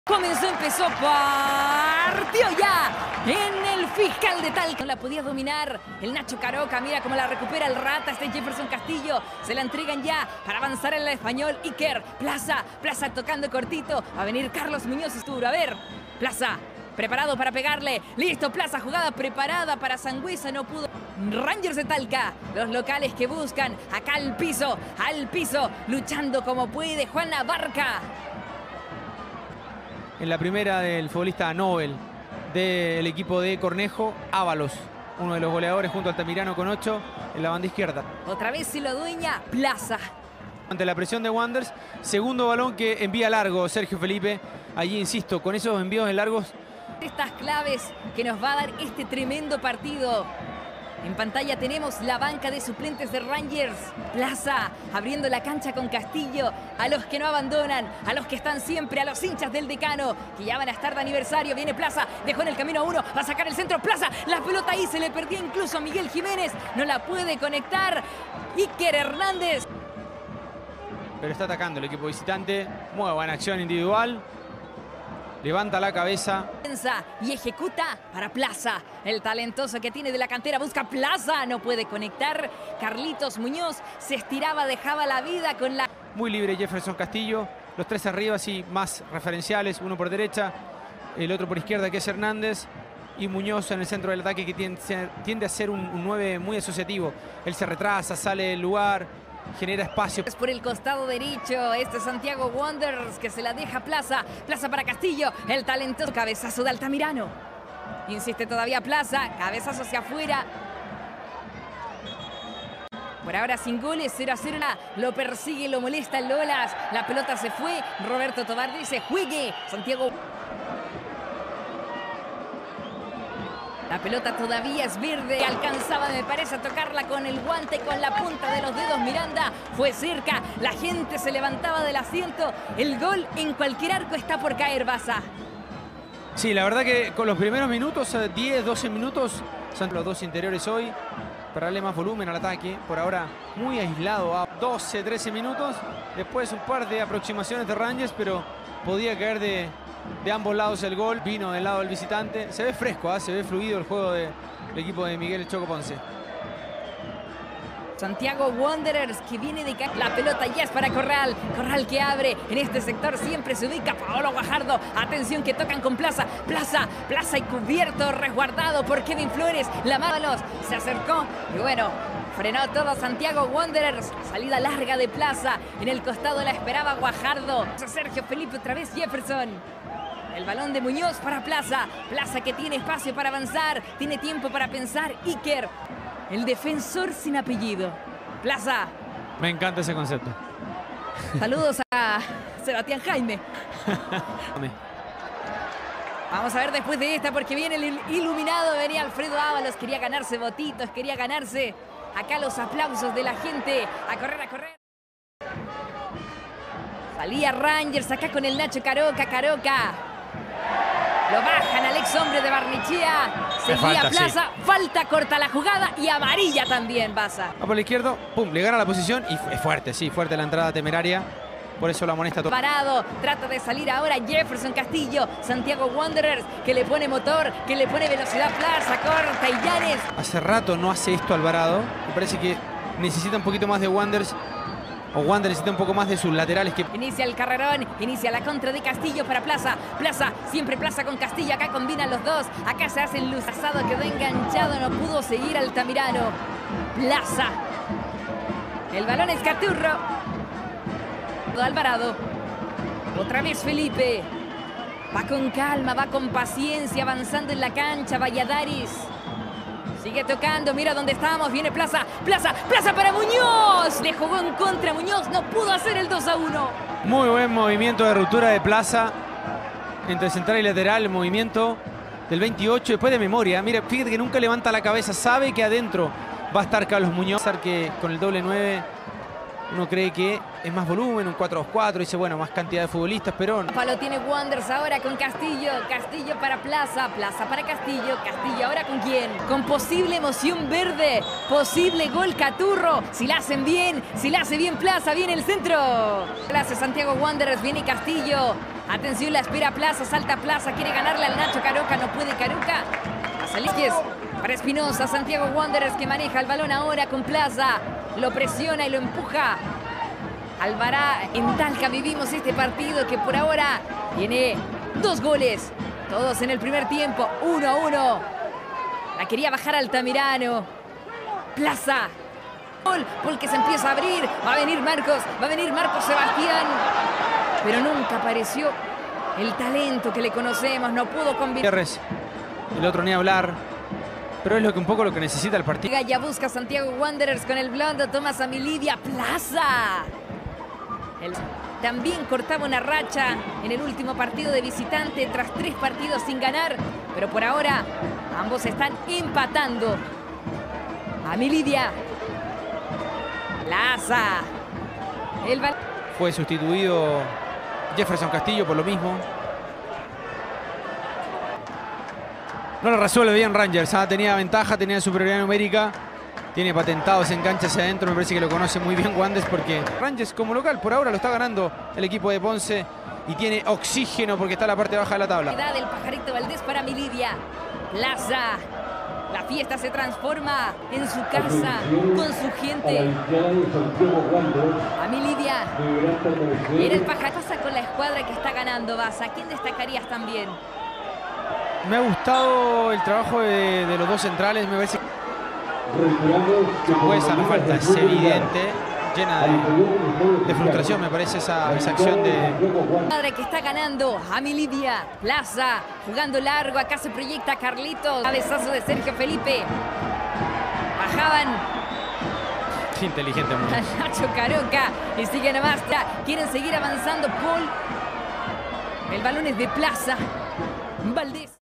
Comenzó, empezó, partió ya en el Fiscal de Talca. No la podía dominar el Nacho Caroca. Mira cómo la recupera el Rata. Este Jefferson Castillo. Se la entregan ya para avanzar en el Español. Iker, Plaza tocando cortito. Va a venir Carlos Muñoz Esturo. A ver, Plaza. Preparado para pegarle. Listo, Plaza, jugada preparada para Sangüesa. No pudo. Rangers de Talca. Los locales que buscan. Acá al piso. Luchando como puede. Juan Abarca. En la primera del futbolista Nobel del equipo de Cornejo, Ábalos, uno de los goleadores junto al Altamirano con 8 en la banda izquierda. Otra vez se lo dueña Plaza. Ante la presión de Wanderers, segundo balón que envía largo Sergio Felipe. Allí, insisto, con esos envíos de largos. Estas claves que nos va a dar este tremendo partido. En pantalla tenemos la banca de suplentes de Rangers. Plaza abriendo la cancha con Castillo. A los que no abandonan, a los que están siempre, a los hinchas del Decano, que ya van a estar de aniversario. Viene Plaza, dejó en el camino a uno, va a sacar el centro. Plaza, la pelota ahí se le perdió incluso a Miguel Jiménez. No la puede conectar. Iker Hernández. Pero está atacando el equipo visitante. Muy buena acción individual. Levanta la cabeza. Y ejecuta para Plaza. El talentoso que tiene de la cantera busca Plaza. No puede conectar. Carlitos Muñoz se estiraba, dejaba la vida con la... Muy libre Jefferson Castillo. Los tres arriba, sí, más referenciales. Uno por derecha, el otro por izquierda, que es Hernández. Y Muñoz en el centro del ataque, que tiende a ser un 9 muy asociativo. Él se retrasa, sale del lugar, genera espacio. Por el costado derecho, este Santiago Wanderers que se la deja Plaza. Plaza para Castillo, el talentoso cabezazo de Altamirano. Insiste todavía Plaza, cabezazo hacia afuera. Por ahora sin goles, 0-0. Lo persigue, lo molesta el Lolas. La pelota se fue. Roberto Tobar dice, juegue. Santiago. La pelota todavía es verde. Alcanzaba, me parece, a tocarla con el guante, con la punta de los dedos. Miranda fue cerca. La gente se levantaba del asiento. El gol en cualquier arco está por caer, Baza. Sí, la verdad que con los primeros minutos, 10, 12 minutos, son los dos interiores hoy. Para darle más volumen al ataque. Por ahora muy aislado a 12, 13 minutos. Después un par de aproximaciones de Rangers, pero podía caer de ambos lados el gol. Vino del lado del visitante. Se ve fresco, se ve fluido el juego del equipo de Miguel Choco Ponce. Santiago Wanderers que viene de caer. La pelota ya es para Corral. Corral que abre. En este sector siempre se ubica Paolo Guajardo. Atención que tocan con Plaza. Plaza y cubierto, resguardado por Kevin Flores. La Mávalos se acercó y bueno, frenó todo Santiago Wanderers. Salida larga de Plaza. En el costado la esperaba Guajardo. Sergio Felipe otra vez Jefferson. El balón de Muñoz para Plaza. Plaza que tiene espacio para avanzar. Tiene tiempo para pensar. Iker. El defensor sin apellido. Plaza. Me encanta ese concepto. Saludos a Sebastián Jaime. Vamos a ver después de esta porque viene el iluminado. Venía Alfredo Ábalos. Quería ganarse votitos. Quería ganarse acá los aplausos de la gente. A correr. Salía Rangers acá con el Nacho Caroca. Lo bajan al ex hombre de Barnechea. Seguía Plaza. Sí. Falta, corta la jugada y amarilla también, Baza. Va por la izquierda, pum, le gana la posición y es fuerte, sí, fuerte la entrada temeraria. Por eso la amonesta todo. Parado, trata de salir ahora Jefferson Castillo. Santiago Wanderers que le pone motor, que le pone velocidad. Plaza, corta y Llanes. Hace rato no hace esto Alvarado. Me parece que necesita un poquito más de Wanderers. O Wander necesita un poco más de sus laterales. Que inicia el carrerón, inicia la contra de Castillo para Plaza. Siempre Plaza con Castillo. Acá combinan los dos. Acá se hace el luz. Asado quedó enganchado, no pudo seguir Altamirano. Plaza. El balón es Caturro. Alvarado. Otra vez Felipe. Va con calma, va con paciencia, avanzando en la cancha. Valladares. Sigue tocando, mira dónde estamos, viene Plaza para Muñoz. Le jugó en contra Muñoz, no pudo hacer el 2-1. Muy buen movimiento de ruptura de Plaza. Entre central y lateral, el movimiento del 28, después de memoria. Mira, fíjate que nunca levanta la cabeza, sabe que adentro va a estar Carlos Muñoz. Que con el doble 9 uno cree que es más volumen, un 4-2-4, dice, bueno, más cantidad de futbolistas, pero... Lo tiene Wanderers ahora con Castillo. Castillo para Plaza para Castillo. Castillo ahora con quién. Con posible emoción verde. Posible gol Caturro. Si la hacen bien, si la hace bien Plaza, viene el centro. Plaza Santiago Wanderers, viene Castillo. Atención, la espera Plaza, salta Plaza, quiere ganarle al Nacho Caroca, no puede Caroca. Salíquez para Espinosa, Santiago Wanderers que maneja el balón ahora con Plaza. Lo presiona y lo empuja. Alvará, en Talca vivimos este partido que por ahora tiene 2 goles. Todos en el primer tiempo, 1-1. La quería bajar Altamirano. Plaza. Gol que se empieza a abrir. Va a venir Marcos Sebastián. Pero nunca apareció el talento que le conocemos. No pudo convertir. El otro ni hablar. Pero es un poco lo que necesita el partido. Ya busca Santiago Wanderers con el blondo. Toma a Milidia. Plaza. También cortaba una racha en el último partido de visitante tras 3 partidos sin ganar. Pero por ahora ambos están empatando. A Milidia. Plaza. Fue sustituido Jefferson Castillo por lo mismo. No lo resuelve bien Rangers. Tenía ventaja, tenía superioridad numérica. Tiene patentado ese enganche hacia adentro. Me parece que lo conoce muy bien Wanderers porque Rangers como local por ahora lo está ganando el equipo de Ponce. Y tiene oxígeno porque está en la parte baja de la tabla. El pajarito Valdés para Milidia. Plaza. La fiesta se transforma en su casa, con su gente. A Milidia. Era el pajarito. Pasa con la escuadra que está ganando, Baza. ¿Quién destacarías también? Me ha gustado el trabajo de los 2 centrales. Me parece que Huesa no falta, es evidente. Llena de frustración, me parece, esa acción de... Madre que está ganando a Milidia. Plaza jugando largo. Acá se proyecta Carlitos. Cabezazo de Sergio Felipe. Bajaban. Qué inteligente. Nacho Caroca. Y sigue nomás. Quieren seguir avanzando. Paul. El balón es de Plaza. Valdés.